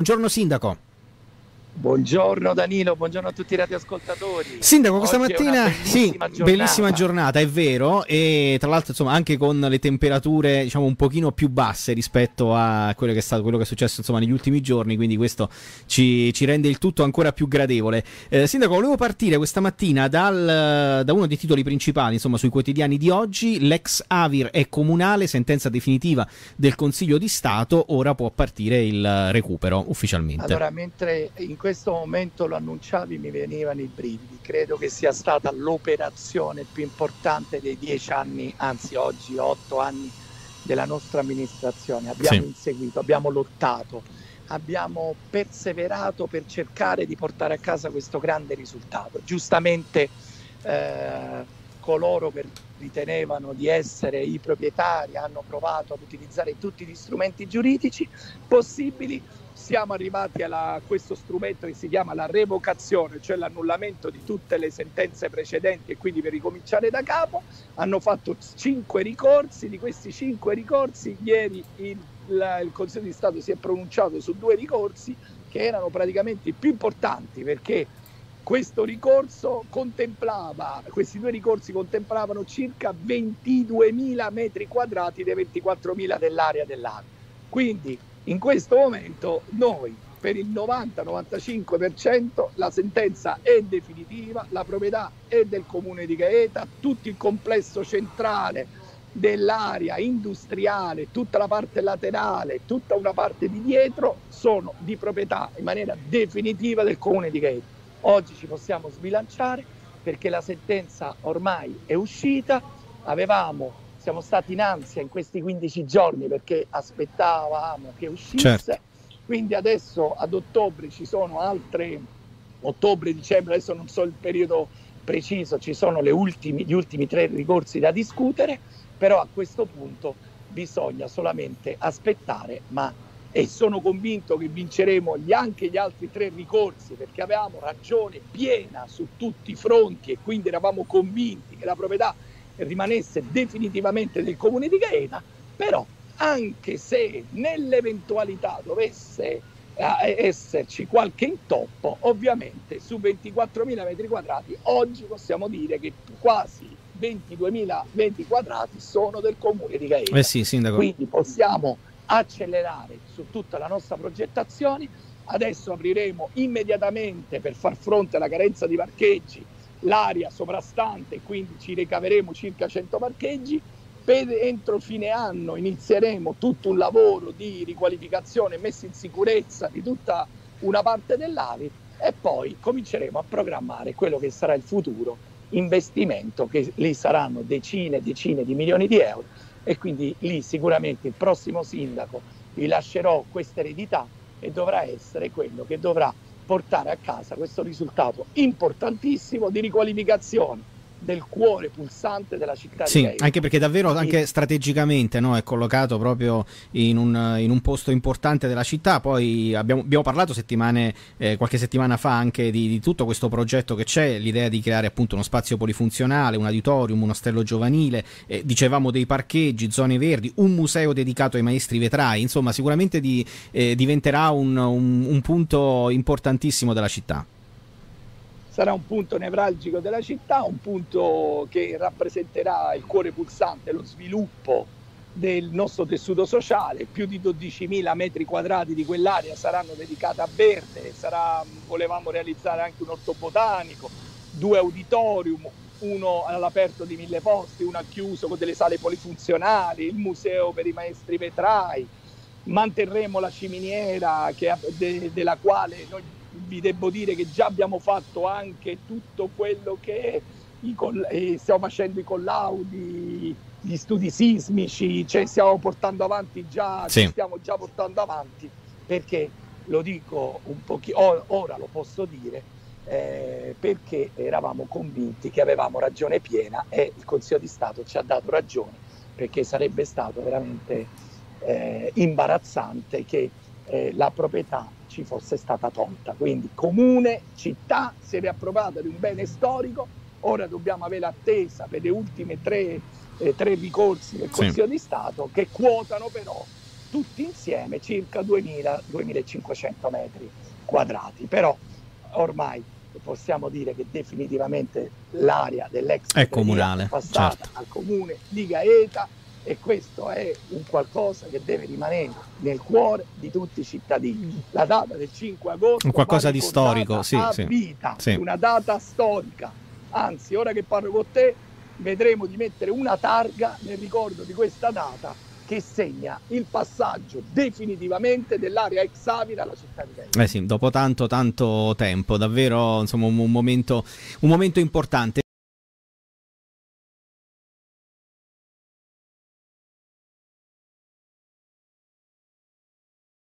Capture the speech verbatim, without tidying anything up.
Buongiorno Sindaco. Buongiorno Danilo, buongiorno a tutti i radioascoltatori. Sindaco, questa Oggi mattina bellissima sì, giornata. bellissima giornata, è vero, e tra l'altro insomma anche con le temperature diciamo un pochino più basse rispetto a quello che è stato quello che è successo insomma negli ultimi giorni, quindi questo ci, ci rende il tutto ancora più gradevole. Eh, Sindaco, volevo partire questa mattina dal, da uno dei titoli principali insomma sui quotidiani di oggi. L'ex Avir è comunale, sentenza definitiva del Consiglio di Stato, ora può partire il recupero ufficialmente. Allora, mentre in questo momento lo annunciavi mi venivano i brividi. Credo che sia stata l'operazione più importante dei dieci anni, anzi oggi otto anni della nostra amministrazione. Abbiamo Sì. inseguito, abbiamo lottato, abbiamo perseverato per cercare di portare a casa questo grande risultato. Giustamente eh, coloro che ritenevano di essere i proprietari hanno provato ad utilizzare tutti gli strumenti giuridici possibili. Siamo arrivati alla, a questo strumento che si chiama la revocazione, cioè l'annullamento di tutte le sentenze precedenti e quindi per ricominciare da capo. Hanno fatto cinque ricorsi, di questi cinque ricorsi ieri il, la, il Consiglio di Stato si è pronunciato su due ricorsi che erano praticamente i più importanti, perché questo ricorso contemplava, questi due ricorsi contemplavano circa ventiduemila metri quadrati dei ventiquattromila dell'area dell'A V. Quindi in questo momento noi per il novanta novantacinque per cento la sentenza è definitiva, la proprietà è del Comune di Gaeta, tutto il complesso centrale dell'area industriale, tutta la parte laterale, tutta una parte di dietro sono di proprietà in maniera definitiva del Comune di Gaeta. Oggi ci possiamo sbilanciare perché la sentenza ormai è uscita, avevamo siamo stati in ansia in questi quindici giorni perché aspettavamo che uscisse, certo. Quindi adesso ad ottobre ci sono altre, ottobre, dicembre, adesso non so il periodo preciso, ci sono le ultimi, gli ultimi tre ricorsi da discutere, però a questo punto bisogna solamente aspettare, ma e sono convinto che vinceremo gli, anche gli altri tre ricorsi perché avevamo ragione piena su tutti i fronti e quindi eravamo convinti che la proprietà rimanesse definitivamente del Comune di Gaeta. Però anche se nell'eventualità dovesse eh, esserci qualche intoppo, ovviamente su ventiquattromila metri quadrati oggi possiamo dire che quasi ventiduemila metri quadrati sono del Comune di Gaeta. Eh sì, sindaco. Quindi possiamo accelerare su tutta la nostra progettazione. Adesso apriremo immediatamente per far fronte alla carenza di parcheggi l'area sovrastante, quindi ci ricaveremo circa cento parcheggi. Per entro fine anno inizieremo tutto un lavoro di riqualificazione e messa in sicurezza di tutta una parte dell'A V I e poi cominceremo a programmare quello che sarà il futuro investimento, che lì saranno decine e decine di milioni di euro e quindi lì sicuramente il prossimo sindaco vi lascerò questa eredità e dovrà essere quello che dovrà portare a casa questo risultato importantissimo di riqualificazione del cuore pulsante della città sì, di Gaeta. Anche perché davvero anche strategicamente, no, è collocato proprio in un, in un posto importante della città. Poi abbiamo, abbiamo parlato settimane eh, qualche settimana fa anche di, di tutto questo progetto che c'è, l'idea di creare appunto uno spazio polifunzionale, un auditorium, un ostello giovanile, eh, dicevamo dei parcheggi, zone verdi, un museo dedicato ai maestri vetrai, insomma sicuramente di, eh, diventerà un, un, un punto importantissimo della città. Sarà un punto nevralgico della città, un punto che rappresenterà il cuore pulsante, lo sviluppo del nostro tessuto sociale. Più di dodicimila metri quadrati di quell'area saranno dedicate a verde, sarà, volevamo realizzare anche un orto botanico, due auditorium, uno all'aperto di mille posti, uno al chiuso con delle sale polifunzionali, il museo per i maestri vetrai. Manterremo la ciminiera che, de, della quale noi vi devo dire che già abbiamo fatto anche tutto quello che i coll- eh, stiamo facendo i collaudi, gli studi sismici, cioè stiamo portando avanti già, sì. stiamo già portando avanti perché lo dico un pochino, ora lo posso dire, eh, perché eravamo convinti che avevamo ragione piena e il Consiglio di Stato ci ha dato ragione, perché sarebbe stato veramente eh, imbarazzante che eh, la proprietà ci fosse stata tolta. Quindi comune, città si è riapprovata di un bene storico, ora dobbiamo avere l'attesa per le ultime tre, eh, tre ricorsi del Consiglio sì. di Stato che quotano però tutti insieme circa duemila duemilacinquecento metri quadrati, però ormai possiamo dire che definitivamente l'area dell'ex è comunale, è passata certo. al comune di Gaeta, e questo è un qualcosa che deve rimanere nel cuore di tutti i cittadini. La data del cinque agosto, un qualcosa di storico, sì, a sì, vita, sì. Una data storica, anzi ora che parlo con te vedremo di mettere una targa nel ricordo di questa data che segna il passaggio definitivamente dell'area ex Avira alla città di Gaeta. Eh sì, dopo tanto tanto tempo, davvero insomma un momento, un momento importante.